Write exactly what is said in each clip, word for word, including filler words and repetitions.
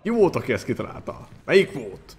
Ki volt, aki ezt kitalálta? Melyik volt?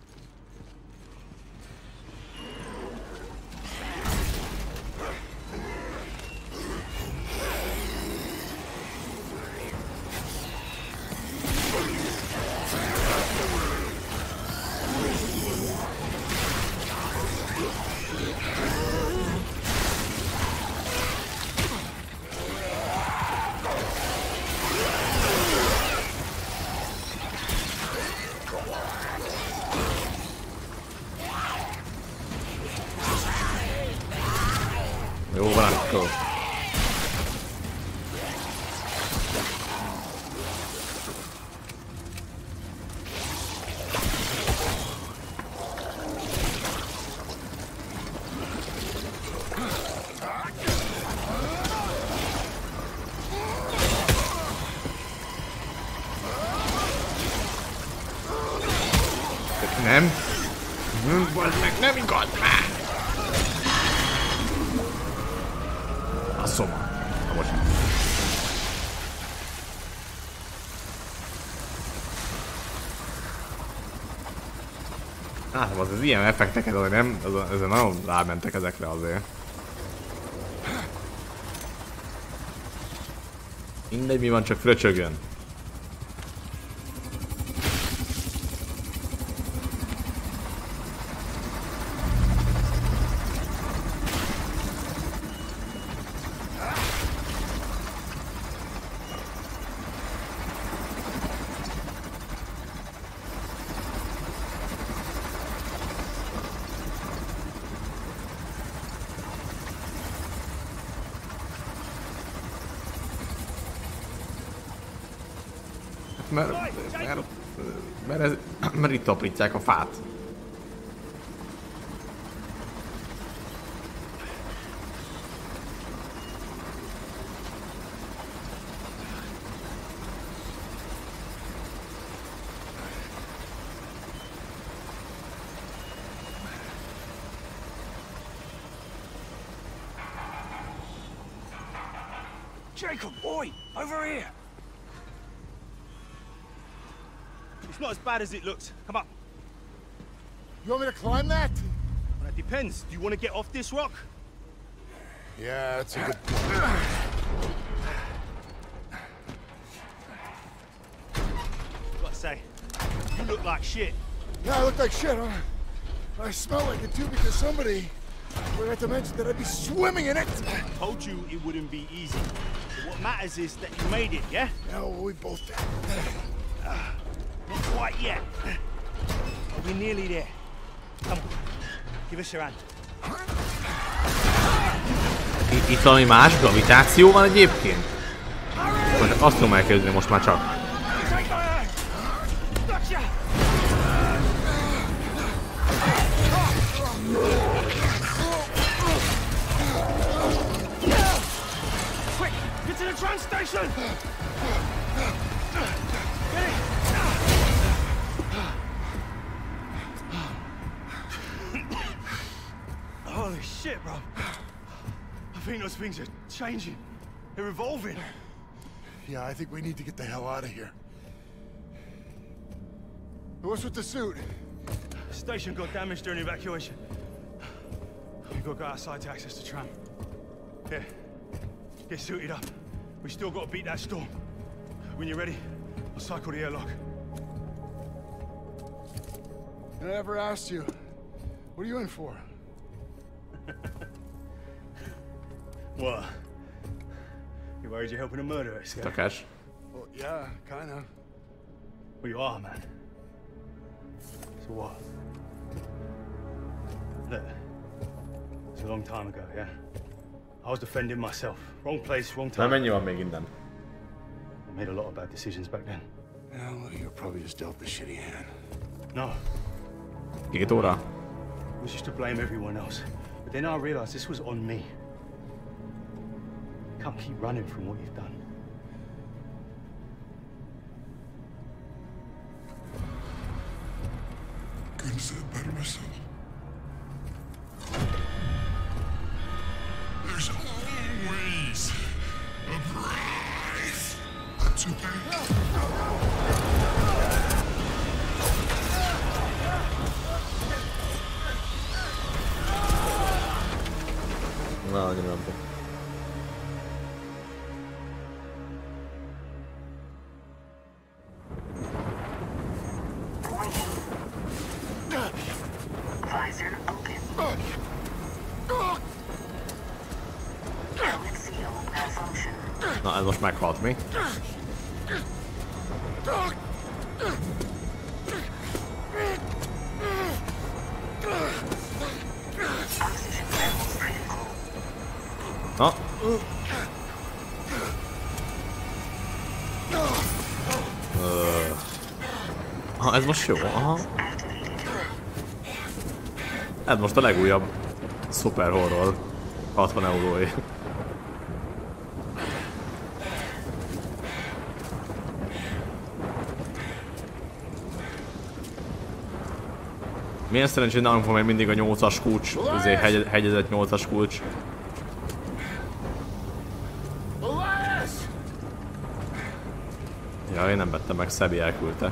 Jó van akkor. Nem. Nem volt meg, nem igaz már. Basszom. Na most. Hát az, az ilyen effekteket azért nem, azért nagyon rámentek ezekre azért. Mindegy, mi van, csak fröcsögjön. Mert, mert, mert, ez, mert itt aprítják a fát. Jacob, boy, over here. It's not as bad as it looks. Come up. You want me to climb that? Well, that depends. Do you want to get off this rock? Yeah, that's a good point. I've got to say, you look like shit. Yeah, I look like shit, huh? I smell like it too because somebody forgot to mention that I'd be swimming in it. I told you it wouldn't be easy. But what matters is that you made it, yeah? Yeah, well, we both did. Uh, not quite yet. But we're nearly there. Come on, give us your hand. Itt, itt valami más gravitáció van egyébként? Most azt tudom elkezdeni most már csak. Quick, get to the train station! Holy shit, bro. I think those things are changing. They're evolving. Yeah, I think we need to get the hell out of here. What's with the suit? The station got damaged during evacuation. We've got to go outside to access the tram. Here, get suited up. We still got to beat that storm. When you're ready, I'll cycle the airlock. I never asked you. What are you in for? What? You worried you're helping a murderer escape? Takás. Well, yeah, kinda. Well, you are, man. So what? Look, it's a long time ago, yeah? I was defending myself. Wrong place, wrong Na time. mennyi van még innen? I made a lot of bad decisions back then. Yeah, well, you're probably just dealt the shitty hand. No, Két óra? I was just to blame everyone else. But then I realized this was on me. You can't keep running from what you've done. Couldn't have said it better myself. There's always a price to pay. annyira nem tudom. Visor open. Helmet seal malfunction. Na, ez most meghalt mi? Oxygen levels critical. Na. Öh. Ha, ez most jó, aha. Ez most a legújabb Super Horror. hatvan eurói. Milyen szerencsé nálunk van még mindig a nyolcas kulcs, azért hegy, hegyezett nyolcas kulcs. Ja, én nem vettem meg, Szabi elküldte.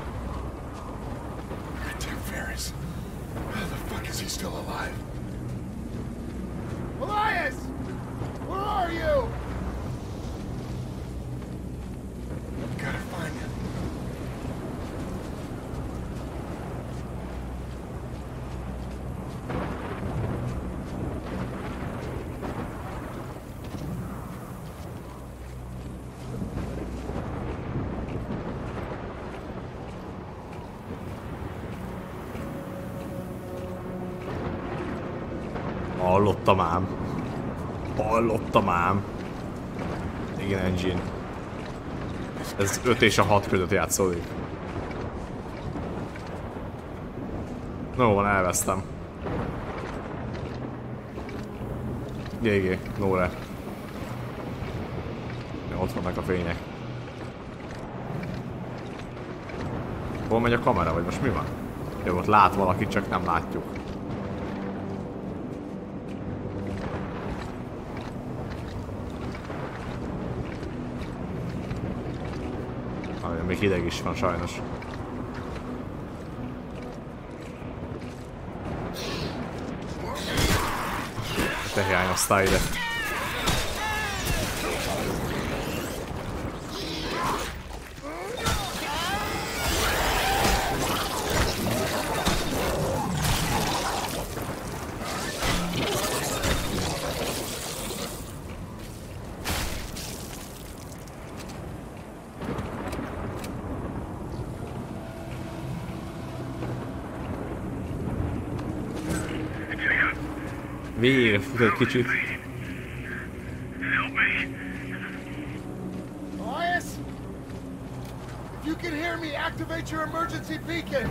Tim Ferriss. How the fuck is he still alive? Elias! Where are you? Gotta find him. Hallottam ám. Hallottam ám. Igen, engine. Ez öt és a hat között játszódik. No, van, elvesztem. gé gé, no re. Ja, ott vannak a fények. Hol megy a kamera, vagy most mi van? Jó, ott lát valakit, csak nem látjuk. Még hideg is van sajnos. Te hiányoztál ide. Végre fut egy kicsit. Elias! If you can hear me, activate your emergency beacon!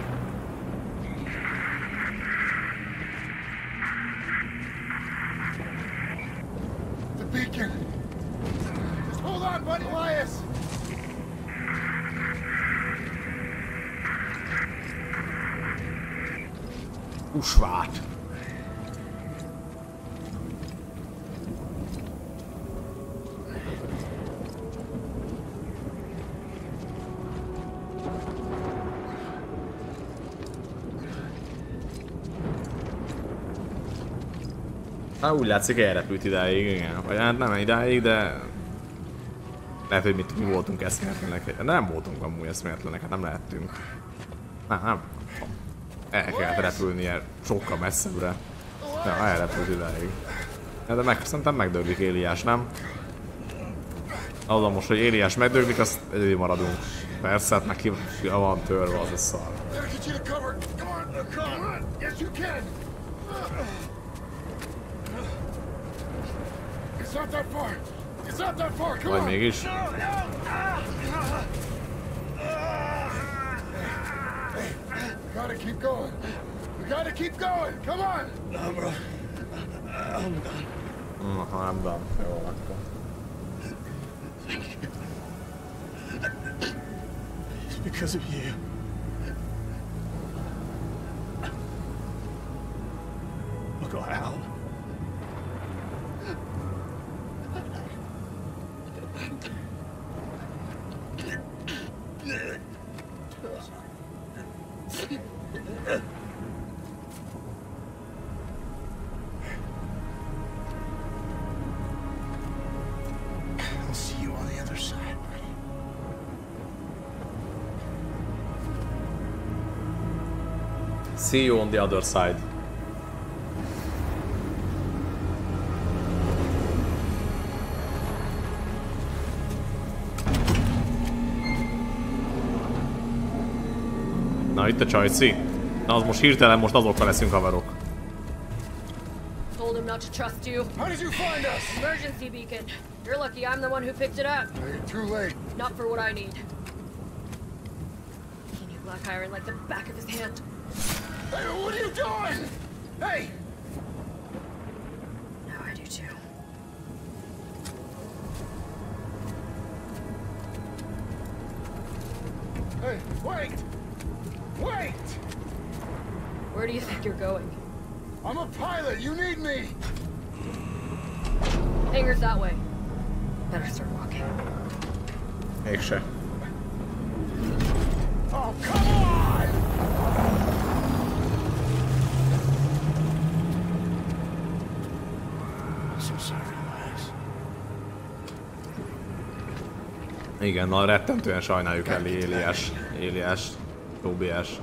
The beacon! Just hold on, buddy, Elias! Usvát. Hát úgy látszik, elrepült idáig, igen. Vagy hát nem idáig, de... Lehet, hogy mit, mi voltunk eszméletlenek. De nem voltunk amúgy eszméletlenek, hát nem lehettünk. Nem, nem. El kellett repülnie sokkal messzebbre. Ja, elrepült idáig. Ja, de meg, szerintem megdöglik Éliás, nem? Az most, hogy Éliás megdöglik, azt egyedül maradunk. Persze, hát neki van törve az a szar. It's not that far. It's not that far. Come Vagy on. mégis? Hey, we gotta keep going. We gotta keep going. Come on. No, bro. I'm done. Mm, I'm done. Jó, akkor. It's because of you. I got out. See you on the other side. Na itt a csajci. Na az most hirtelen most azokkal leszünk haverok. Told him not to trust you. How did you find us? Emergency beacon. You're lucky I'm the one who picked it up. You're too late. Not for what I need. He knew Black Iron like the back of his hand. Hey, what are you doing? Hey! Now I do too. Hey, wait! Wait! Where do you think you're going? I'm a pilot. You need me. Hangar's that way. Better start walking. Mégse. Oh, come on! I'm so sorry, Miles. Igen, na rettentően sajnáljuk el Éliás. Éliás. Tobiás.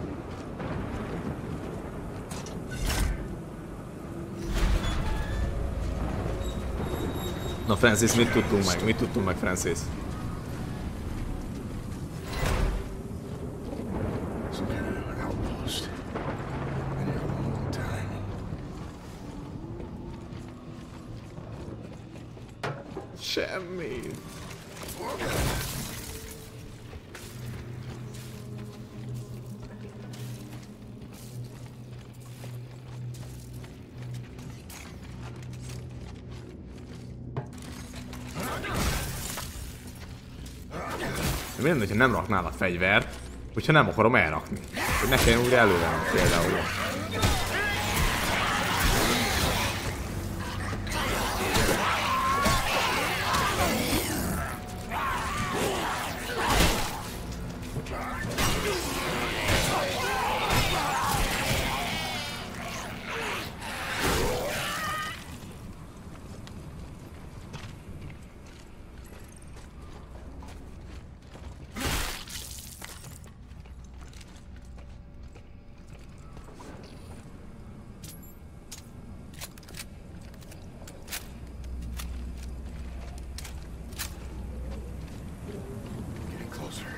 Na Francis, mit tudtunk meg? Mit tudtunk meg, Francis? Some kind of outpost. Been here a long time. Semmi. Miért, hogyha nem raknál a fegyvert, hogyha nem akarom elrakni? Hogy ne kelljen újra elővennem például. Getting closer.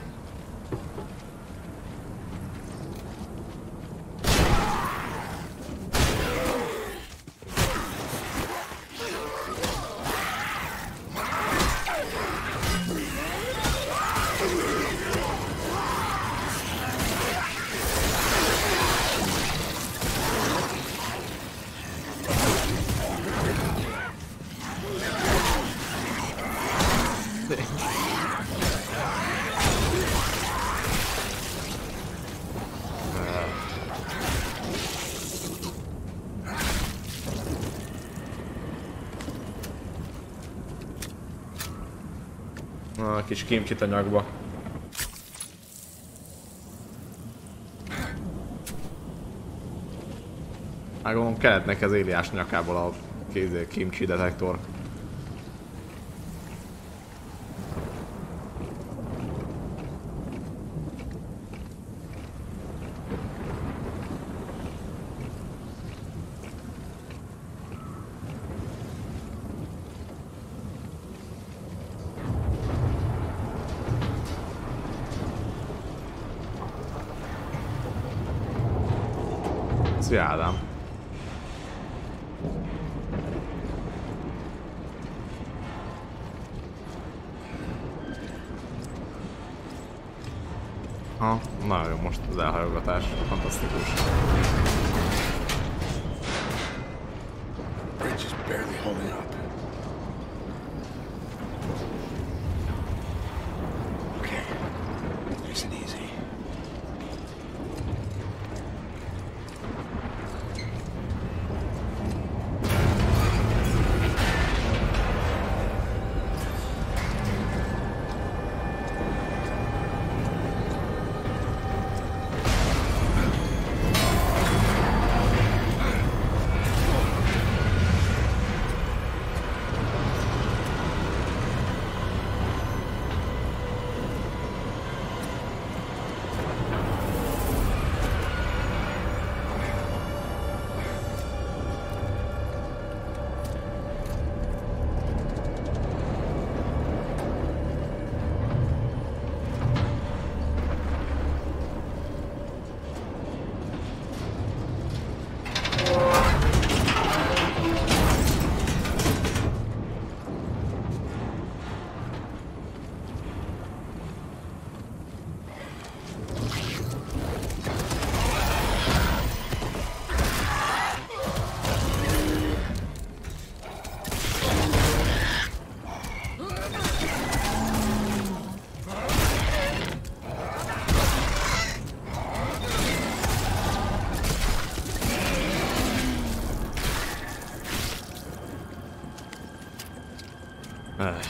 Na, kis kimcsit anyagba. Már gondolom kellett neki az Éliás nyakából a kézé kimcsi detektor. Szia Ádám! Ha, nagyon jó most az elhajogatás, fantasztikus. Bridge is barely holding up. Okay, nice and easy. Eh.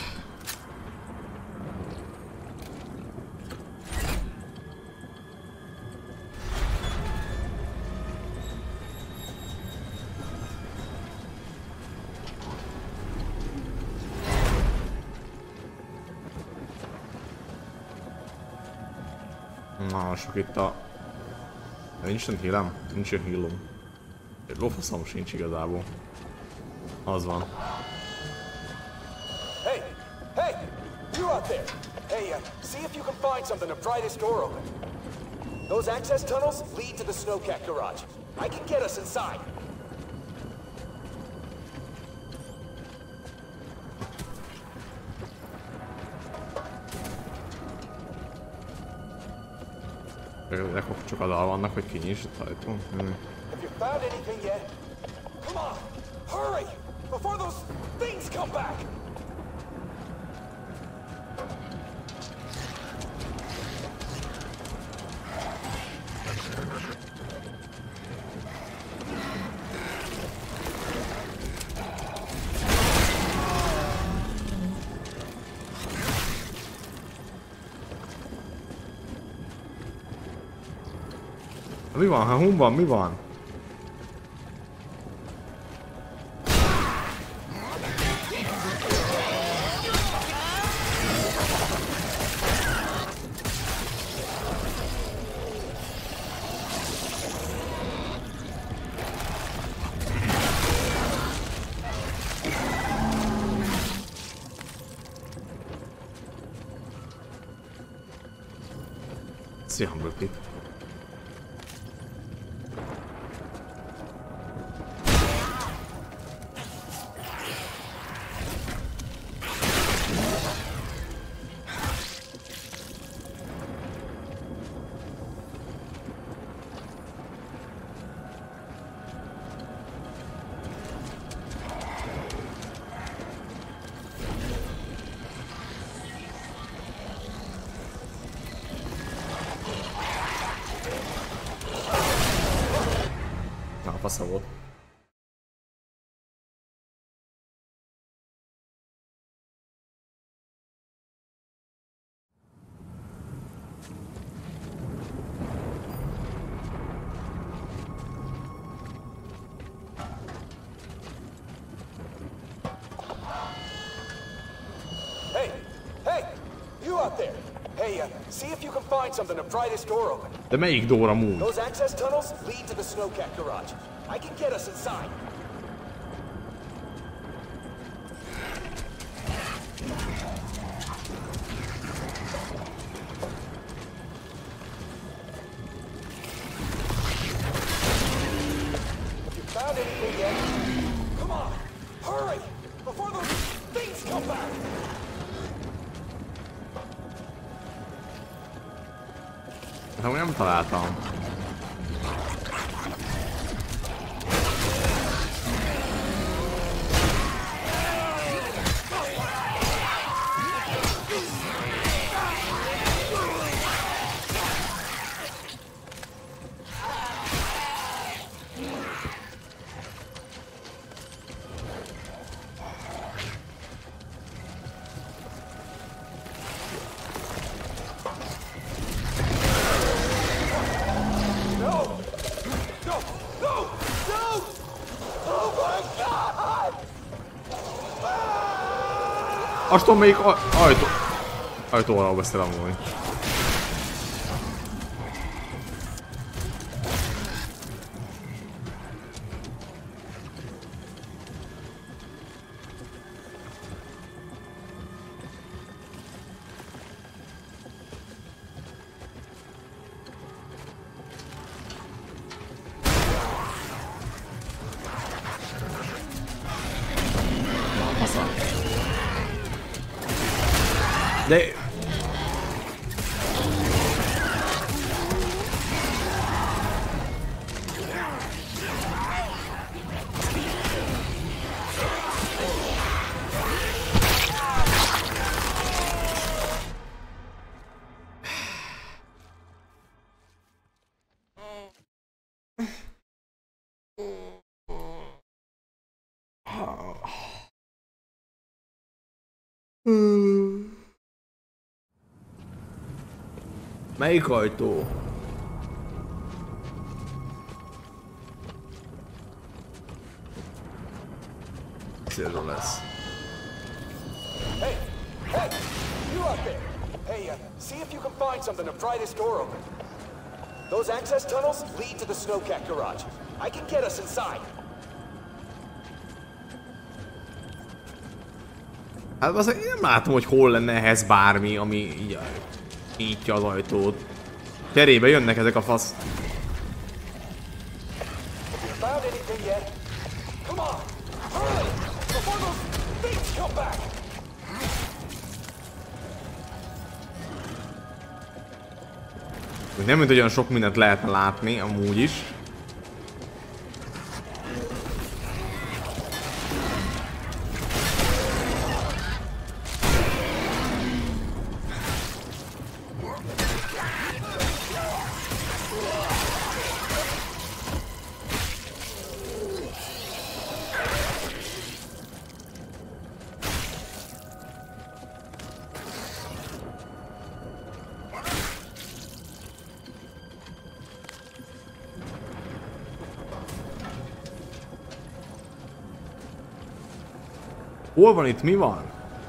Na, sok itt a... Nincs nem hílem? Nincs ilyen hílom. Egy lófaszom sincs igazából. Az van. Hey! Hey! You out there! Hey, uh, see if you can find something to pry this door open. Those access tunnels lead to the Snowcat garage. I can get us inside. Ezek csak adal vannak, hogy kinyisd a ajtón. Have you found anything yet? Come on! Hurry! Before those things come back! Mi van? Ha hun van? Mi van? Szia, Böki. Fasza volt. Hey! Hey! You out there! Hey, uh, see if you can find something to pry this door open. De melyik door amúgy? Those access tunnels lead to the Snowcat garage. I can get us inside. Have you found anything yet? Come on! Hurry! Before those things come back! Ha nem találtam. Azt tudom, melyik ajtó... ajtóval beszél amúgy. De... Melyik ajtó? Célról lesz. Hey, hey, you out there? Hey, uh, see if you can find something to pry this door open. Those access tunnels lead to the Snowcat garage. I can get us inside. Hát azért én nem látom, hogy hol lenne ehhez bármi, ami így nyitja az ajtót. Cserébe jönnek ezek a fasz. Found anything yet? Come on, hurry! Before those things come back! Nem mint, hogy olyan sok mindent lehetne látni, amúgy is. Hol van itt? Mi van?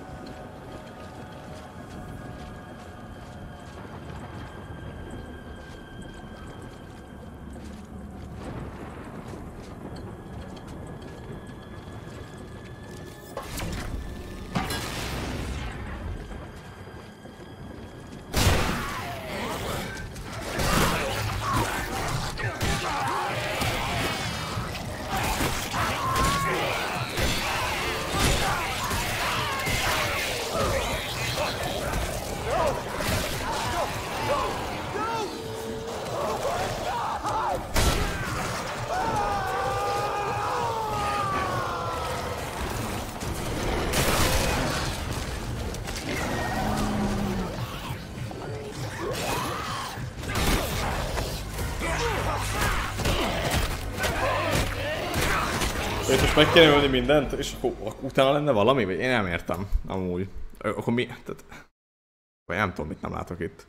És most meg kéne ölni mindent, és akkor, akkor utána lenne valami? Vagy én nem értem, amúgy. Akkor mi? Tehát... Vagy nem tudom, mit nem látok itt.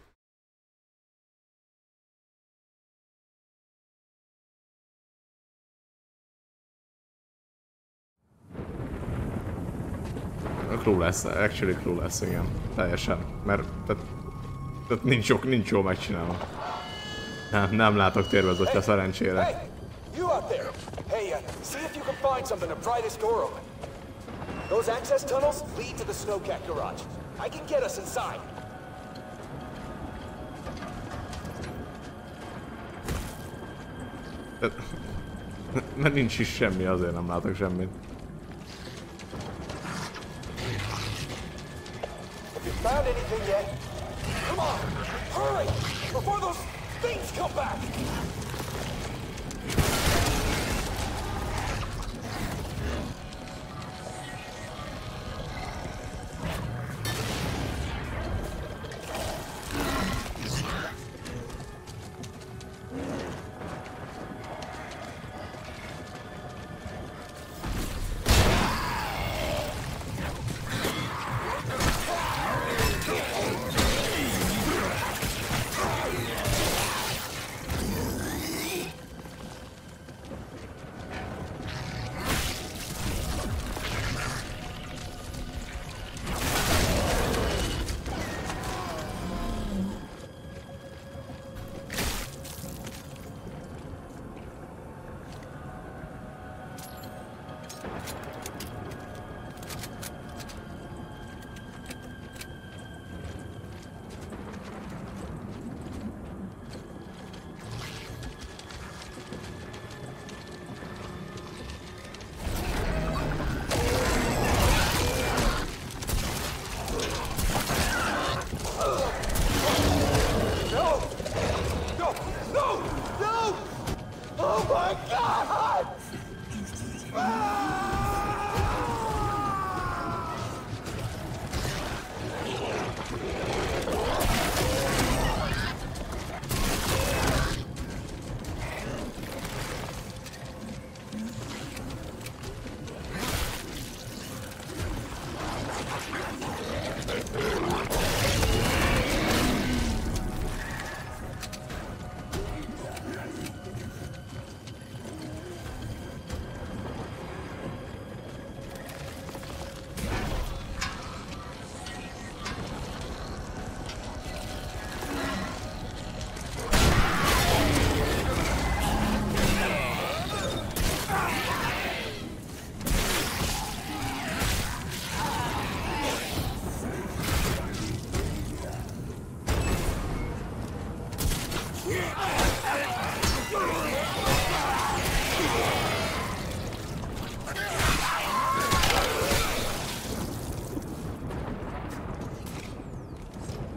Clueless, actually Clueless, igen. Teljesen. Mert tehát, tehát nincs, jó, nincs jól megcsinálva. Nem, nem látok térvezettre szerencsére. Hey, you out there? Hey, uh, see if you can find something to pry this door open. Those access tunnels lead to the Snowcat garage. I can get us inside. Mert nincs is semmi, azért nem látok semmit. Have you found anything yet? Come on, hurry! Before those things come back!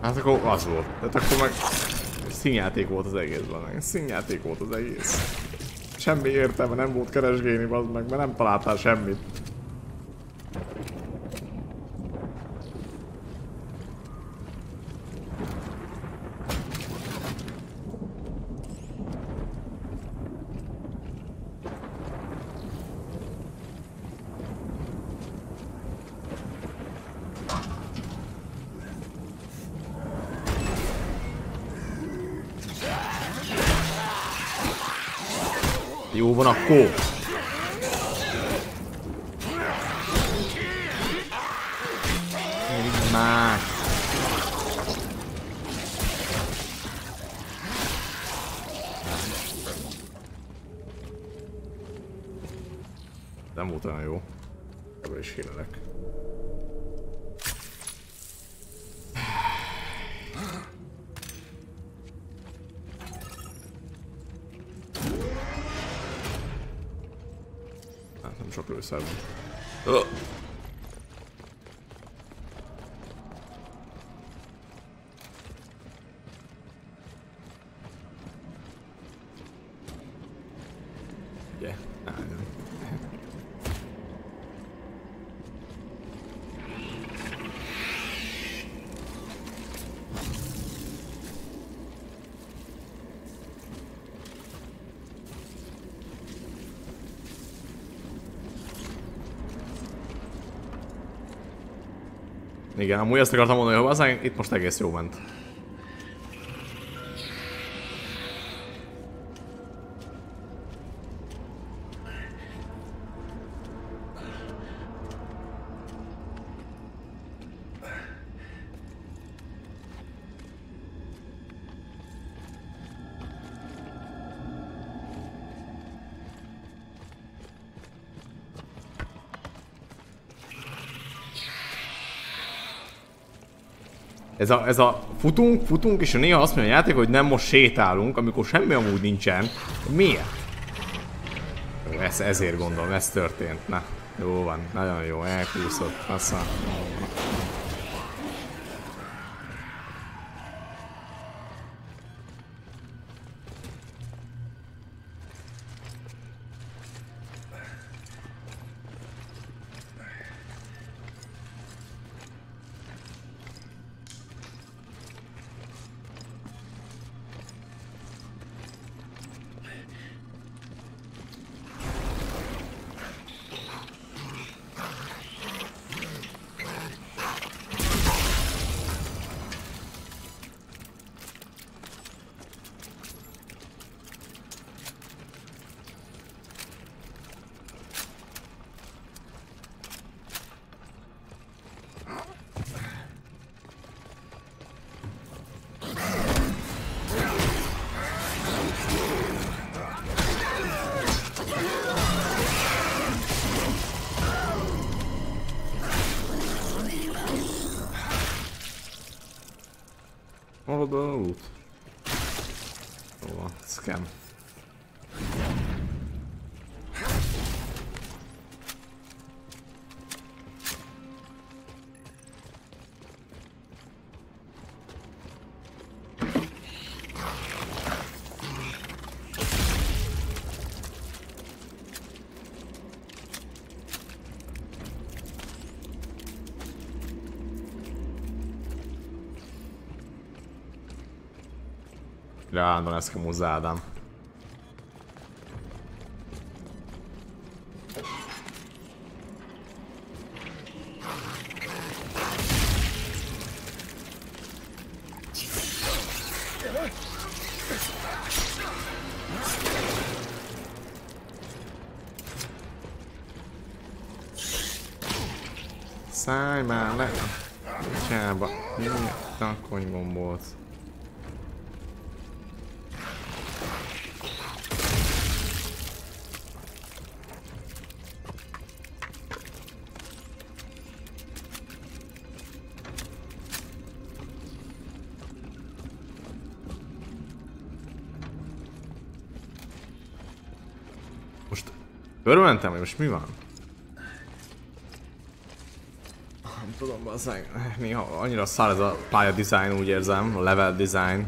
Hát akkor az volt. Tehát akkor meg színjáték volt az egészben, meg színjáték volt az egész. Semmi értelme nem volt keresgélni, bazd meg, mert nem találtál semmit. Jó van akkor. Már. Nem volt olyan jó. Ebből is hírelek. Nem sok lőszer van. Oh. Ugye? Álljon. Igen, amúgy azt akartam mondani, hogy aztán itt most egész jó ment. Ez a, ez a futunk, futunk, és néha azt mondja a játék, hogy nem most sétálunk, amikor semmi amúgy nincsen. Miért? Jó, ez, ezért gondolom, ez történt. Na, jó van, nagyon jó, elkúszott. Aztán... Hol a út? Jó van, scam. Állandóan ezt kamuzza Ádám. Szállj már le! Csába! Milyen takony gombóc? Körülmentem, hogy most mi van? tudom, bazzeg, néha annyira szar ez a pálya design, úgy érzem, a level design.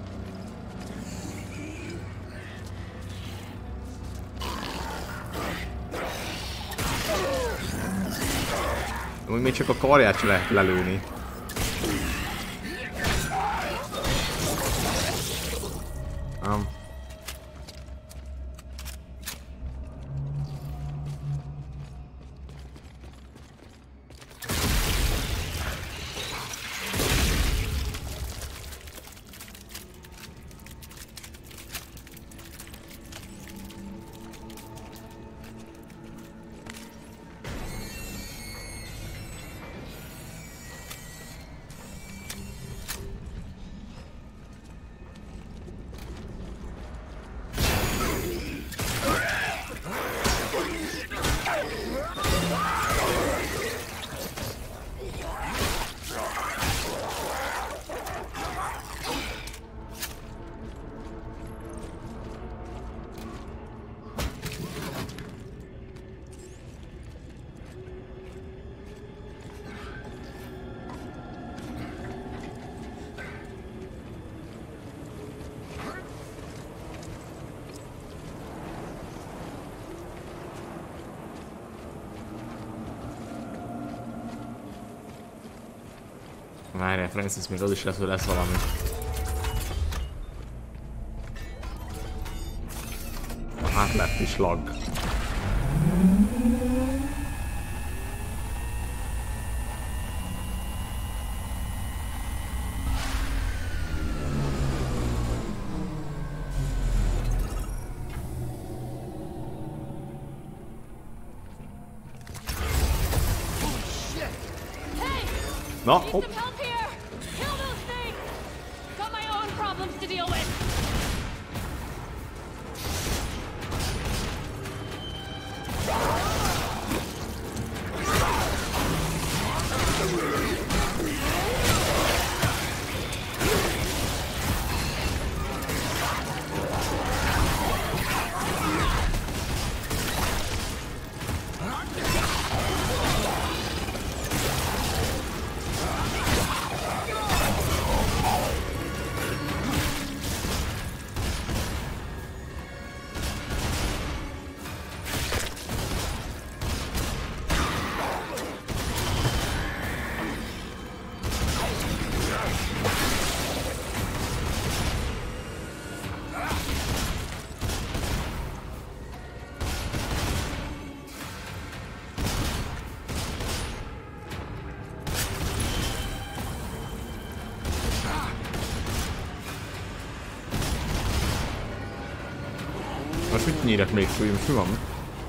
Úgy még csak a karját sem lehet lelőni. Um. Várjál, Francis, még az is lesz, hogy lesz valami. Hát lett is lag. Na, hopp. Most mit nyírek még fújjunk, mi van?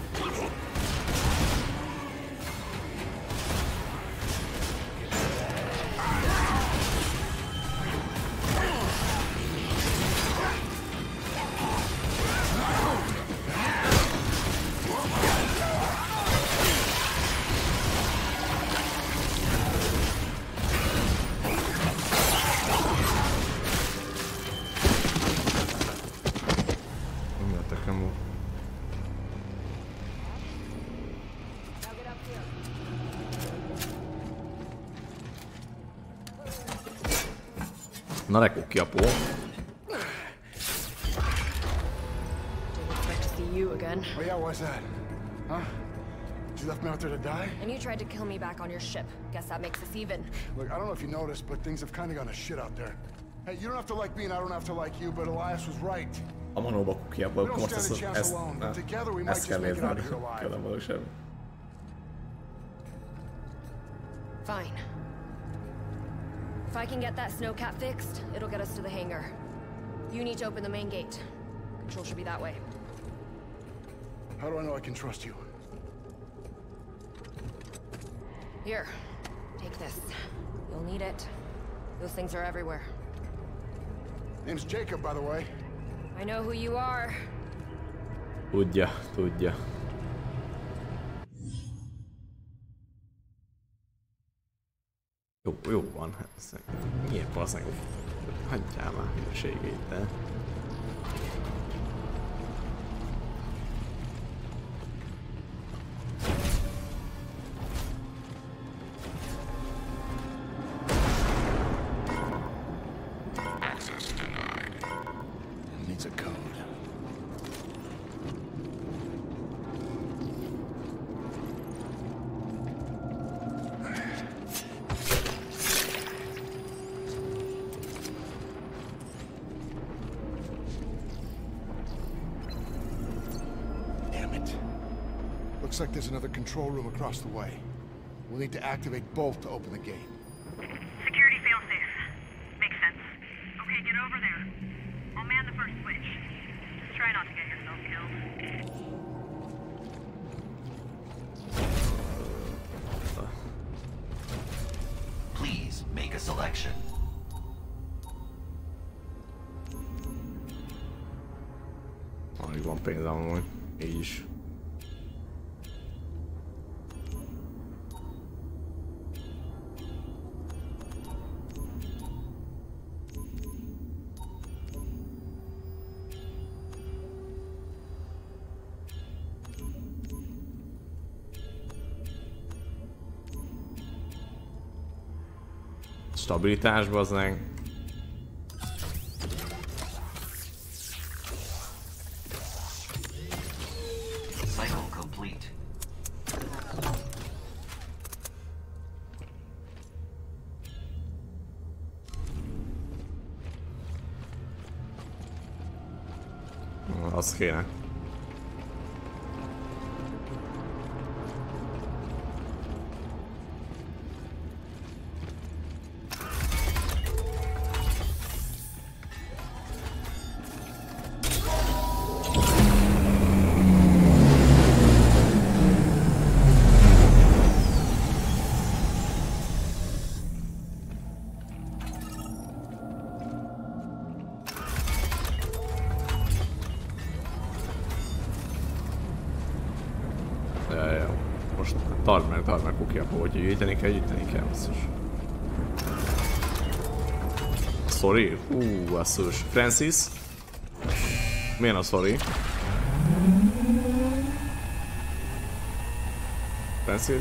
Na ne kukki a pó. Didn't expect to see you again. Oh yeah, why's that? Huh? You left me out there to die? And you tried to kill me back on your ship. Guess that makes us even. Look, I don't know if you noticed, but things have kind of gone to shit out there. Hey, you don't have to like me and I don't have to like you, but Elias was right. A manóba kukki a pó, akkor most ezt, ezt, ezt kell nézni, kell nem való semmi. Fine. If I can get that snowcat fixed, it'll get us to the hangar. You need to open the main gate. Control should be that way. How do I know I can trust you? Here, take this. You'll need it. Those things are everywhere. Name's Jacob, by the way. I know who you are. Tudja, tudja. Jó, jó van, hát miért valószínűleg hagyjál már hülyeségét, de... Looks like there's another control room across the way. We'll need to activate both to open the gate. Security failsafe. Makes sense. Okay, get over there. I'll man the first switch. Just try not to get yourself killed. Please make a selection. Alig van pénzem amúgy. Így is. Stabilitás, bazdmeg. Cycle complete. Az kéne. Tard meg, tard meg, Kuki, akkor hogy gyűjteni kell, gyűjteni kell, basszus. Sorry? Hú, basszus. Francis? Milyen a sorry? Francis?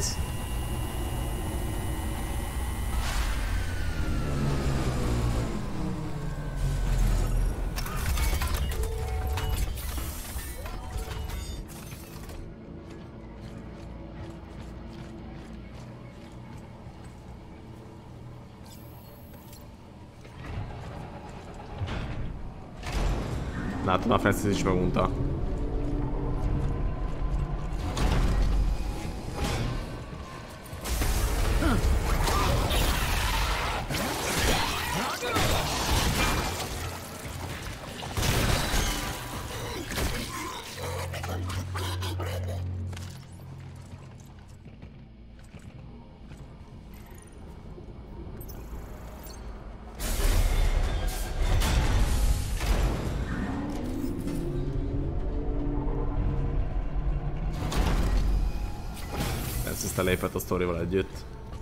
Látod, a Francis is megunta. Lépett a sztorival együtt.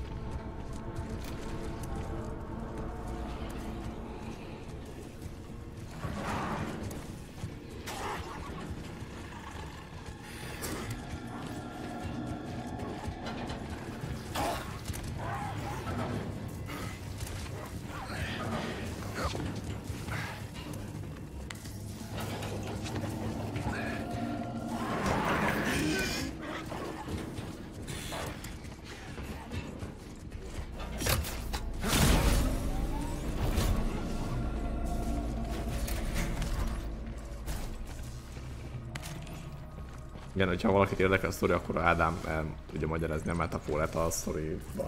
Igen, hogyha valakit érdekel a sztori, akkor Ádám el tudja magyarázni a metaforát a sztoriban.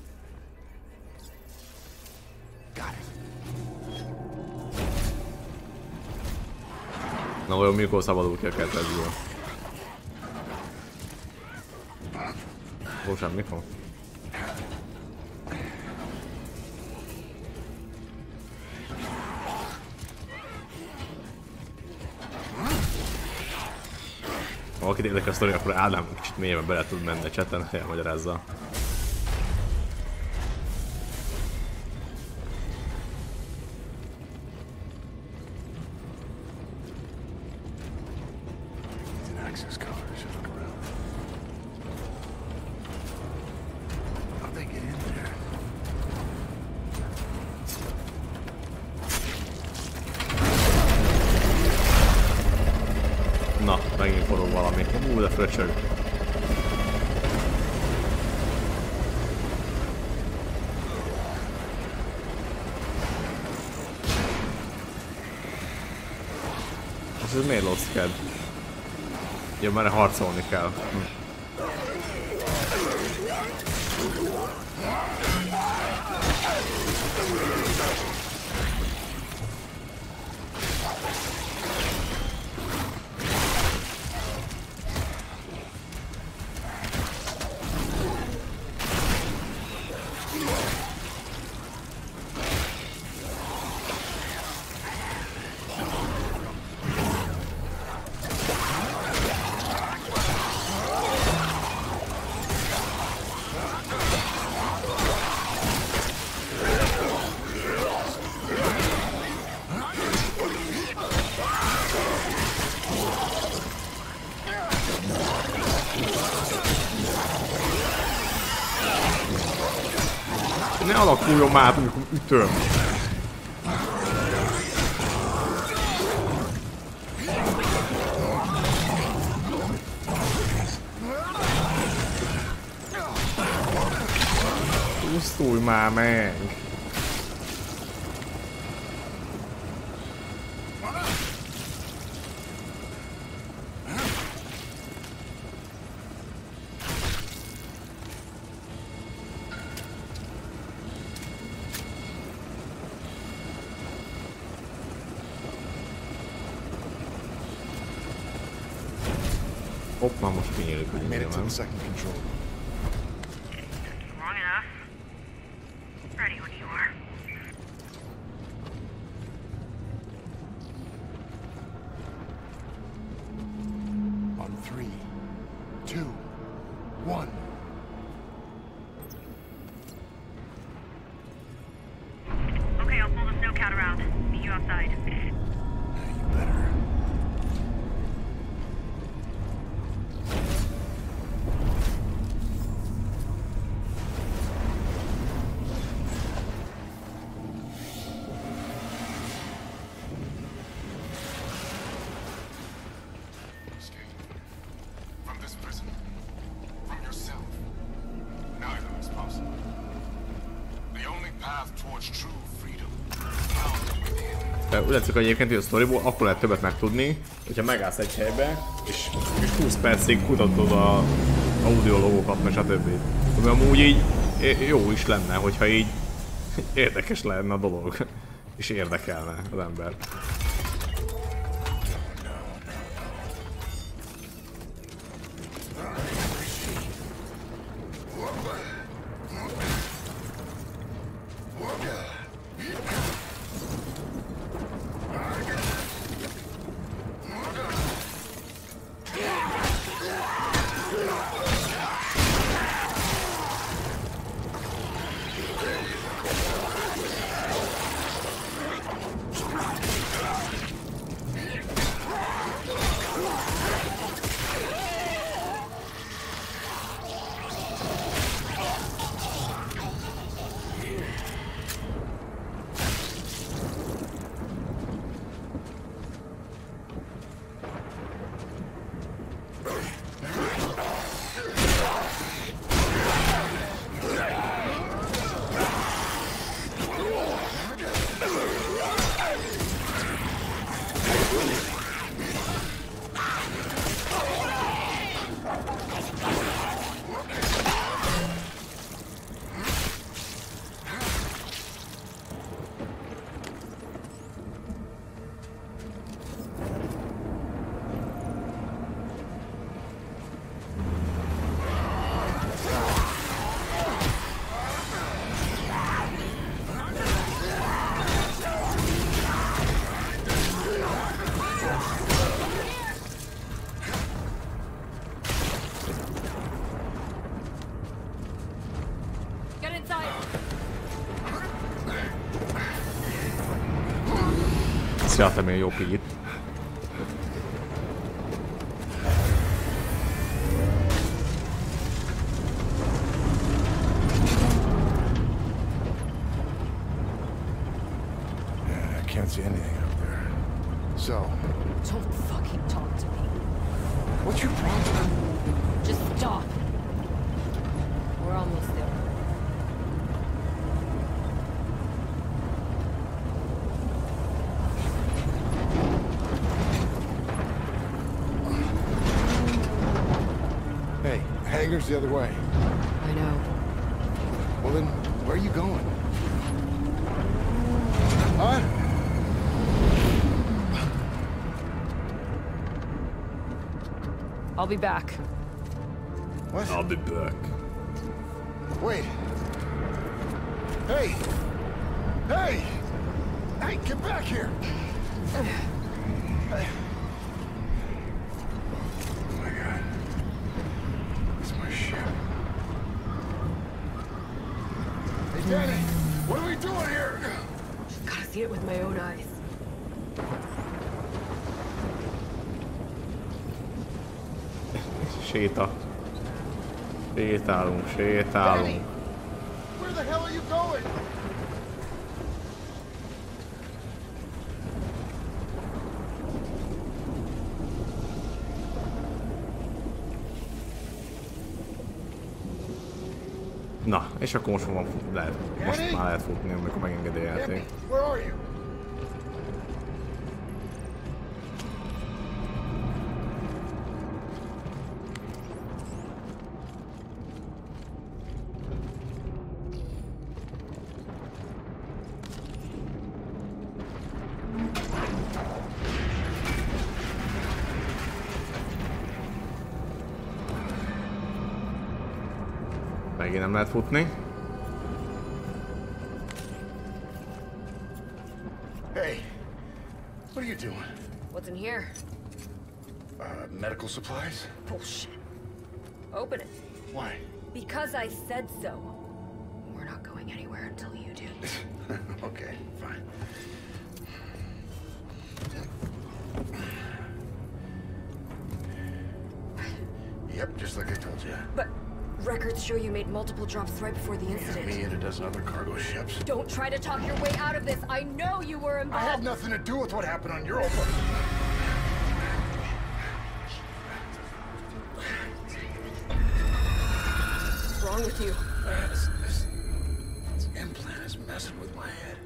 Na olyan, mikor szabadul ki a kettőzből. Ó, semmi mikor? Ha valakit érdekel a sztori, akkor Ádám kicsit mélyebben bele tud menni a chaten, elmagyarázza. Na, megint forog valami. Hú, de fröcsög. És ez miért loszked? Jó, mert harcolni kell. Hm. Ne alakuljon már át, amikor ütöm. Pusztulj már meg! Hopp, már most kinyílik, hogy Made it to nem. the second control. Long enough. Ready when you are. On three, two, one. Okay, I'll pull the snowcat around. Meet you outside. You better. From this prison. From yourself. Neither is possible. The only path towards true freedom is found within. Úgy látszik, hogy egyébként, hogy a sztoriból akkor lehet többet megtudni, hogyha megállsz egy helybe, és, és húsz percig kutatod a audiológokat, meg stb. Ami amúgy így jó is lenne, hogyha így érdekes lenne a dolog, és érdekelne az ember. Szjáltam én jó pigit. I can't see anything out there. So, Don't fucking talk to me. what's your problem? Just stop. We're almost there. Hey, hangar's the other way. I know. Well then, where are you going? Huh? I'll be back. What? I'll be back. Wait. Hey! Hey! Hey, get back here! Hey. Oh my god. It's my ship. Hey, Danny! What are we doing here? Just gotta see it with my own eyes. Séta. Sétálunk, sétálunk. Where the hell are you going? Na, és akkor most van, lehet, most már lehet futni, amikor megengedi a játék. Where are you? Megint nem lehet futni. Hey, what are you doing? What's in here? Uh, medical supplies? Bullshit. Open it. Why? Because I said so. We're not going anywhere until you do. Okay, fine. Yep, just like I told you. But records show you made multiple drops right before the incident. Me and a dozen other cargo ships. Don't try to talk your way out of this. I know you were involved. I had nothing to do with what happened on Europa. What's wrong with you? Uh, this, this, this implant is messing with my head.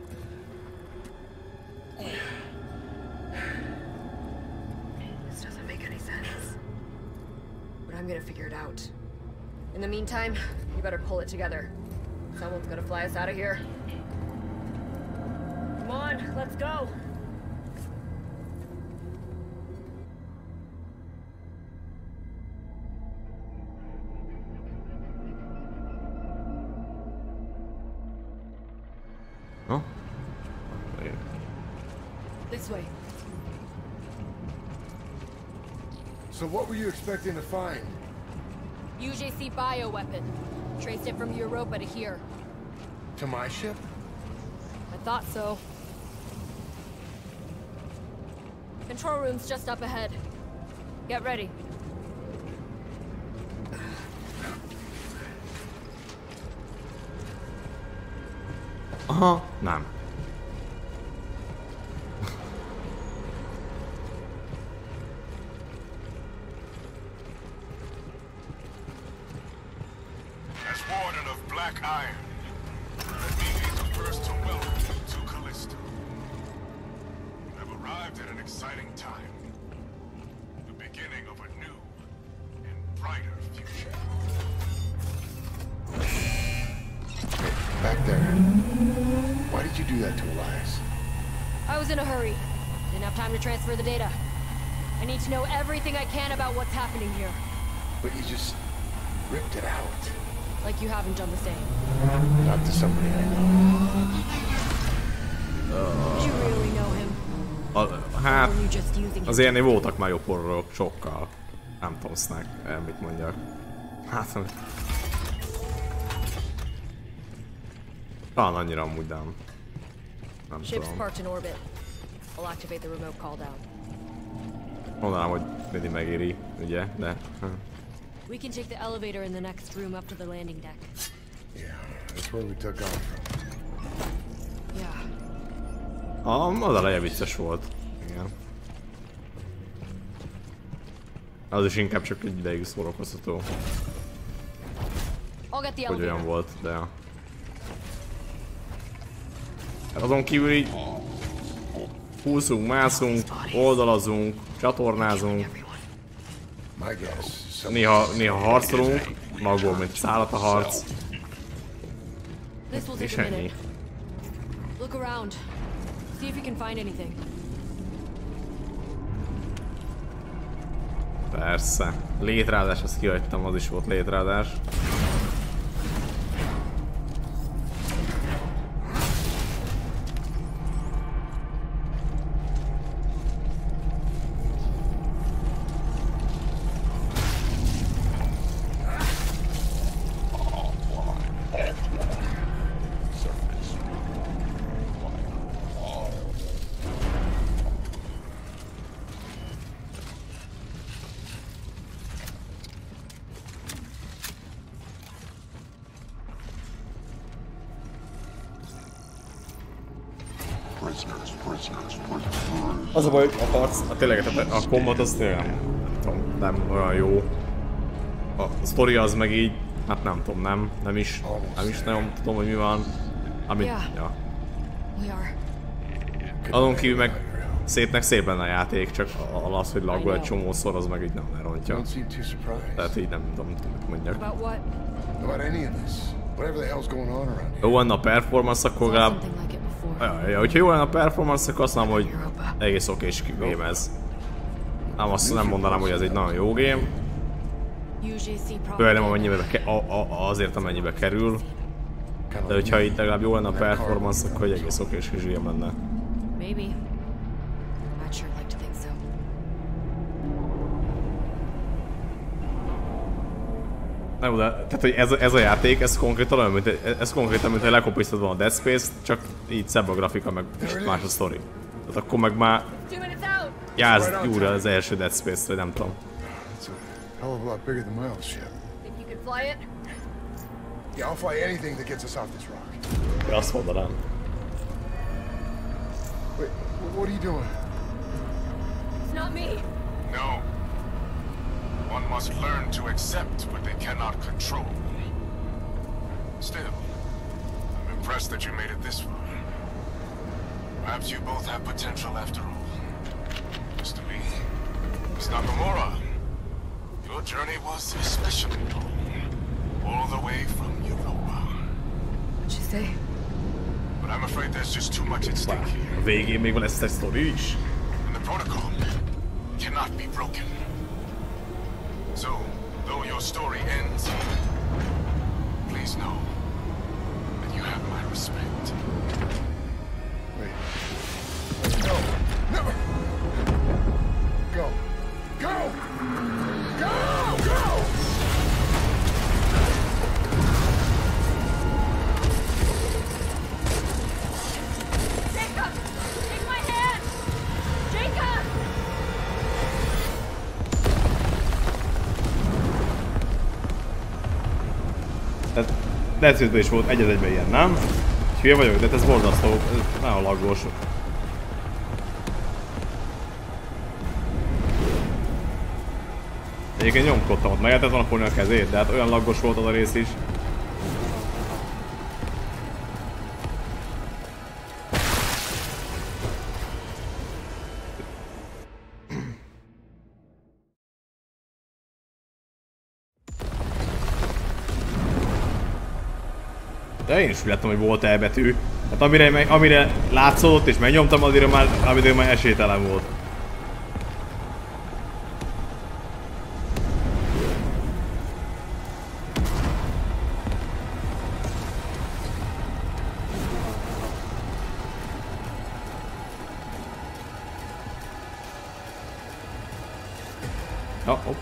This doesn't make any sense. But I'm gonna figure it out. In the meantime, you better pull it together. Someone's gonna fly us out of here. Come on, let's go! Huh? This way. So what were you expecting to find? U J C bioweapon. Traced it from Europa to here. To my ship? I thought so. Control room's just up ahead. Get ready. Aha, nem. As Warden of Black Iron, let me be the first to welcome you to Callisto. You have arrived at an exciting time. The beginning of a new and brighter future. Back there. Why did you do that to Elias? I was in a hurry. Didn't have time to transfer the data. I need to know everything I can about what's happening here. But you just ripped it out. Like you haven't done the same. Not to somebody I know. Did you really know him? A, hát, Or were you just using him? az ilyennél voltak már jobb horrorok, sokkal. Nem tudom, Snack, el mit mondjak. Hát, talán annyira amúgy, de nem. Nem Ship's tudom. parked in orbit. I'll activate the remote call down. Mondanám, hogy mindig megéri, ugye, de... We can take the elevator in the next room up to the landing deck. Yeah, that's where we took off from. Yeah. Ah, az eleje vicces volt. Igen. Az is inkább csak egy ideig szórakoztató. I'll get the Hogy olyan elevator. volt, de... Hát azon kívül így... Húszunk, mászunk, oldalazunk, csatornázunk. My guess. Néha, néha harcolunk, magból, mint szállat a harc. This will take a minute. Look around. See if you can find anything. Persze. Létrázás, azt kihagytam, az is volt létrázás. Az a baj, a harc, a tényleg a combat az tényleg nem, tudom, nem olyan jó. A sztori az meg így, hát nem tudom, nem, nem is, nem is nagyon tudom, hogy mi van. Amit, ja. Azon kívül meg szépnek szép lenne a játék, csak az, hogy laggol egy csomószor, az meg így nem lerontja. Tehát így nem tudom, mit mondjak. Jó lenne a performance, akkor legalább... Ja, ja, hogyha jó lenne a performance, akkor azt mondom, hogy egész okés game ez. Nem, azt nem mondanám, hogy ez egy nagyon jó game. Főleg nem amennyibe a, a, azért, amennyibe kerül. De hogyha itt legalább jó lenne a performance, akkor egy egész okés kis game lenne. Nem, de, tehát hogy ez, ez a játék, ez konkrétan olyan, mint, ez konkrétan, mint hogy lekopisztad volna a Dead Space-t, csak így szebb a grafika, meg más a sztori. Tehát akkor meg már jársz gyúra az első Dead Space-t, vagy nem tudom. Azt mondanám. Wait, what are you doing? It's not me. No. One must learn to accept what they cannot control. Still, I'm impressed that you made it this far. Perhaps you both have potential after all. Mister Lee, Miss Nakamura, your journey was especially long. All the way from Europa. What'd you say? But I'm afraid there's just too much at stake here. A végén még lesz egy sztori is. And the protocol cannot be broken. So, though your story ends here, please know that you have my respect. Wait. Wait, no. No! Go. Go! Go! Go! Jacob! Take my hand! Jacob! Tehát Dead Space-ben is volt egy az egyben ilyen, nem? Hülye vagyok, de ez borzasztó, ez nagyon laggós. Egyébként nyomkodtam ott, meg lehetett volna fogni a kezét, de hát olyan laggos volt az a rész is. De én is láttam, hogy volt elbetű. Hát amire, amire látszódott és megnyomtam, addigra már, amire már esélytelen volt. Ja, hopp.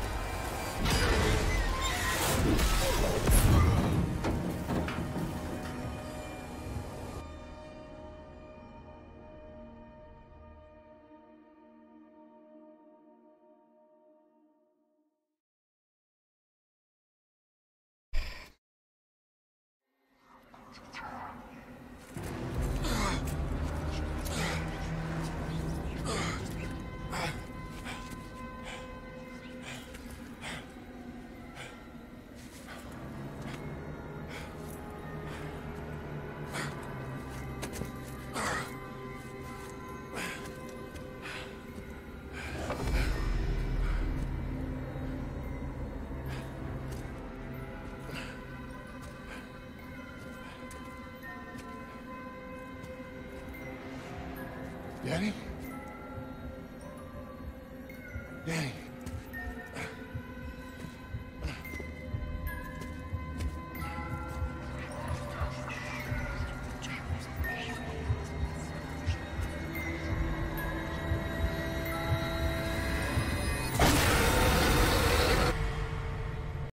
Kenny?